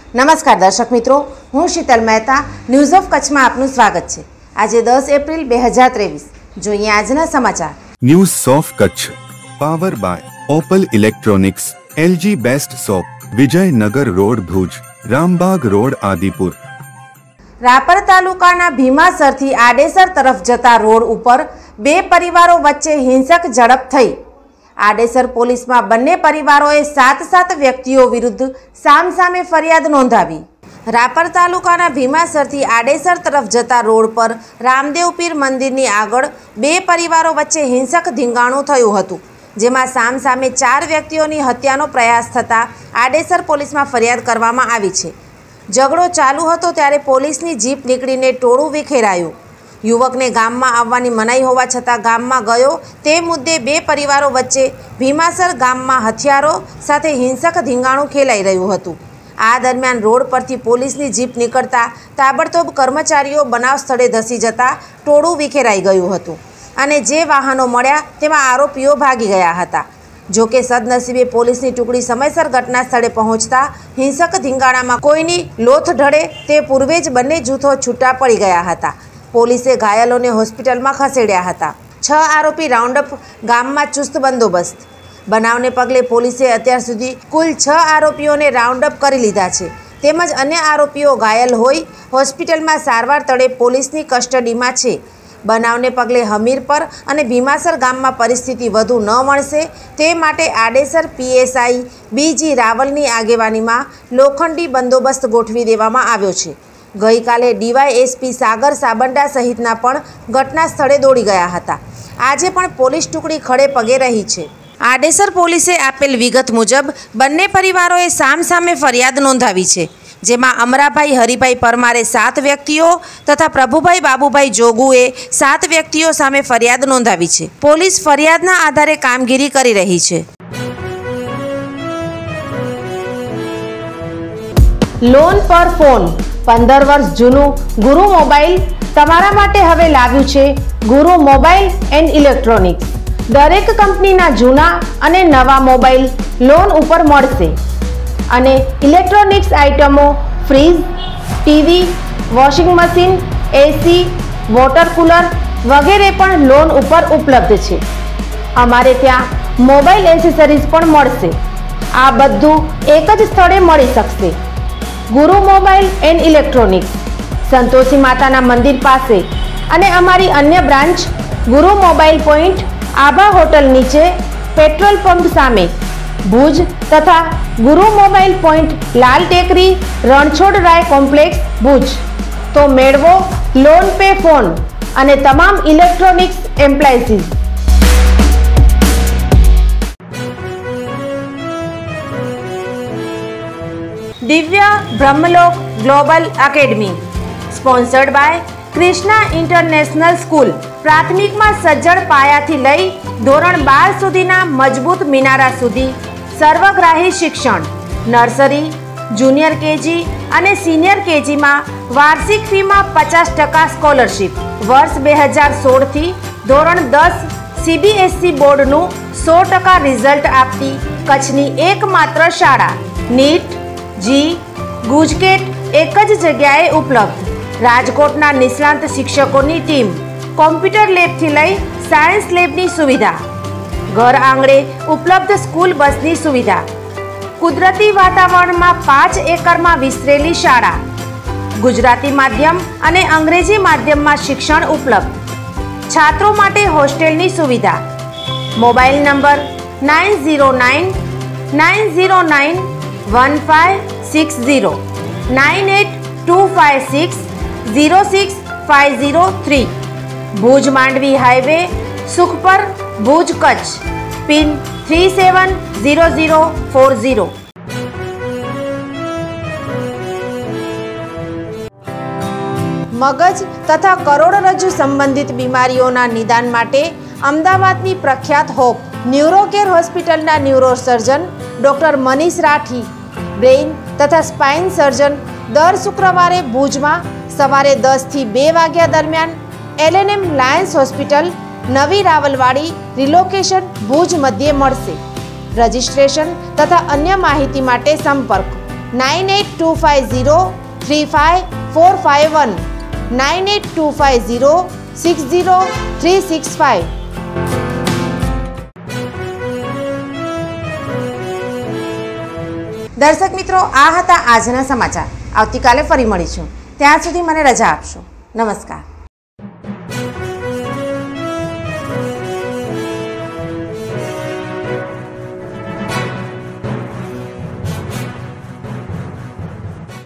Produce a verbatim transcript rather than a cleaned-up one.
નમસ્કાર દર્શક મિત્રો, હું શીતલ મહેતા ન્યૂઝ ઓફ કચ્છમાં આપનું સ્વાગત છે। આજે દસ એપ્રિલ બે હજાર ત્રેવીસ। જોઈએ આજના સમાચાર। News of Kutch power by Opal electronics, LG best shop, Vijaynagar road Bhuj, Rambag road Adipur. Rapar તાલુકાના ભીમાસરથી આડેસર તરફ જતા રોડ ઉપર બે પરિવારો વચ્ચે હિંસક ઝડપ થઈ। આડેસર પોલીસમાં બંને પરિવારોએ સાત સાત વ્યક્તિઓ વિરુદ્ધ સામસામે ફરિયાદ નોંધાવી। રાપર તાલુકાના ભીમાસરથી આડેસર તરફ જતા રોડ પર રામદેવ પીર મંદિરની આગળ બે પરિવારો વચ્ચે હિંસક ધીંગાણું થયું હતું, જેમાં સામસામે ચાર વ્યક્તિઓની હત્યાનો પ્રયાસ થતાં આડેસર પોલીસમાં ફરિયાદ કરવામાં આવી છે। ઝઘડો ચાલુ હતો ત્યારે પોલીસની જીપ નીકળીને ટોળું વિખેરાયું। યુવકને ગામમાં આવવાની મનાઈ હોવા છતાં ગામમાં ગયો તે મુદ્દે બે પરિવારો વચ્ચે ભીમાસર ગામમાં હથિયારો સાથે હિંસક ધીંગાણું ખેલાઈ રહ્યું હતું। આ દરમિયાન રોડ પરથી પોલીસની જીપ નીકળતા તાબડતોબ કર્મચારીઓ બનાવ સ્થળે ધસી જતા ટોળું વિખેરાઈ ગયું હતું અને જે વાહનો મળ્યા તેમાં આરોપીઓ ભાગી ગયા હતા। જોકે સદનસીબે પોલીસની ટુકડી સમયસર ઘટના સ્થળે પહોંચતા હિંસક ધીંગાણામાં કોઈની લોથ ઢળે તે પૂર્વે જ બંને જૂથો છૂટા પડી ગયા હતા। પોલીસે ઘાયલોને હોસ્પિટલમાં ખસેડ્યા હતા। છ આરોપી રાઉન્ડઅપ, ગામમાં ચુસ્ત બંદોબસ્ત। બનાવને પગલે પોલીસે અત્યાર સુધી કુલ છ આરોપીઓને રાઉન્ડઅપ કરી લીધા છે, તેમજ અન્ય આરોપીઓ ઘાયલ હોઈ હોસ્પિટલમાં સારવાર તળે પોલીસની કસ્ટડીમાં છે। બનાવને પગલે હમીરપર અને ભીમાસર ગામમાં પરિસ્થિતિ વધુ ન વણસે તે માટે આડેસર પીએસઆઈ બીજી રાવલની આગેવાનીમાં લોખંડી બંદોબસ્ત ગોઠવી દેવામાં આવ્યો છે। ગઈકાલે ડીવાયએસપી સાગર સાબંડા સહિતના પણ ઘટના સ્થળે દોડી ગયા હતા। આજે પણ પોલીસ ટુકડી ખડે પગે રહી છે। આડેસર પોલીસે આપેલ વિગત મુજબ બંને પરિવારોએ સામસામે ફરિયાદ નોંધાવી છે, જેમાં અમરાભાઈ હરિભાઈ પરમારે સાત વ્યક્તિઓ તથા પ્રભુભાઈ બાબુભાઈ જોગુએ સાત વ્યક્તિઓ સામે ફરિયાદ નોંધાવી છે। પોલીસ ફરિયાદના આધારે કામગીરી કરી રહી છે। લોન પર ફોન પંદર વર્ષ જૂનું ગુરુ મોબાઈલ તમારા માટે હવે લાવ્યું છે ગુરુ મોબાઈલ એન્ડ ઇલેક્ટ્રોનિક્સ। દરેક કંપનીના જૂના અને નવા મોબાઈલ લોન ઉપર મળશે અને ઇલેક્ટ્રોનિક્સ આઇટમો fridge, TV, washing machine, AC, water cooler વગેરે પણ લોન ઉપર ઉપલબ્ધ છે। અમારે ત્યાં મોબાઈલ એસેસરીઝ પણ મળશે। આ બધું એક જ સ્થળે મળી શકશે। ગુરુ મોબાઈલ એન્ડ ઇલેક્ટ્રોનિક્સ, સંતોષી માતાના મંદિર પાસે અને અમારી અન્ય branch Guru mobile point Abha hotel નીચે પેટ્રોલ પંપ સામે ભુજ તથા ગુરુ મોબાઈલ પોઈન્ટ લાલ ટેકરી રણછોડ રાય કોમ્પ્લેક્સ ભુજ। તો મેળવો લોન પે ફોન અને તમામ electronics appliances. Divya Brahmalok global academy sponsored by Krishna international school. પ્રાથમિકમાં સજ્જડ પાયાથી લઈ ધોરણ બાર સુધીના મજબૂત મિનારા સુધી સર્વગ્રાહી શિક્ષણ। નર્સરી, જુનિયર કેજી અને સિનિયર કેજીમાં વાર્ષિક ફીમાં પચાસ ટકા સ્કોલરશીપ। વર્ષ બે હજાર સોળથી ધોરણ દસ સીબીએસઈ બોર્ડનું સો ટકા રિઝલ્ટ આપતી કચ્છની એકમાત્ર શાળા। નીટ, જી, ગુજકેટ એક જ જગ્યાએ ઉપલબ્ધ। રાજકોટના નિષ્ણાંત શિક્ષકોની ટીમ, કોમ્પ્યુટર લેબથી લઈ સાયન્સ લેબની સુવિધા, ઘર આંગણે ઉપલબ્ધ સ્કૂલ બસની સુવિધા, કુદરતી વાતાવરણમાં પાંચ એકરમાં વિસ્તરેલી શાળા, ગુજરાતી માધ્યમ અને અંગ્રેજી માધ્યમમાં શિક્ષણ ઉપલબ્ધ, છાત્રો માટે હોસ્ટેલની સુવિધા। Mobile number nine zero nine nine zero nine one five six zero, nine eight two five six zero six five zero three. Bhuj Mandvi highway, Sukhpar, Bhuj, Kutch. Pin three seven zero zero four zero. મગજ તથા કરોડરજ્જુ સંબંધિત બીમારીઓના નિદાન માટે અમદાવાદની પ્રખ્યાત હોપ ન્યુરોકેર હોસ્પિટલના neurosurgeon doctor Manish Rathi, brain તથા સ્પાઇન સર્જન દર શુક્રવારે ભુજમાં સવારે દસથી બે વાગ્યા દરમિયાન એલએનએમ લાયન્સ હોસ્પિટલ, નવી રાવલવાડી, રિલોકેશન, ભુજ મધ્યે મળશે। રજિસ્ટ્રેશન તથા અન્ય માહિતી માટે સંપર્ક nine eight two five zero three five four five one, nine eight two five zero six zero three six five. દર્શક મિત્રો, આ હતા આજના સમાચાર। આવતીકાલે ફરી મળીશું, ત્યાં સુધી મને રજા આપશો। નમસ્કાર।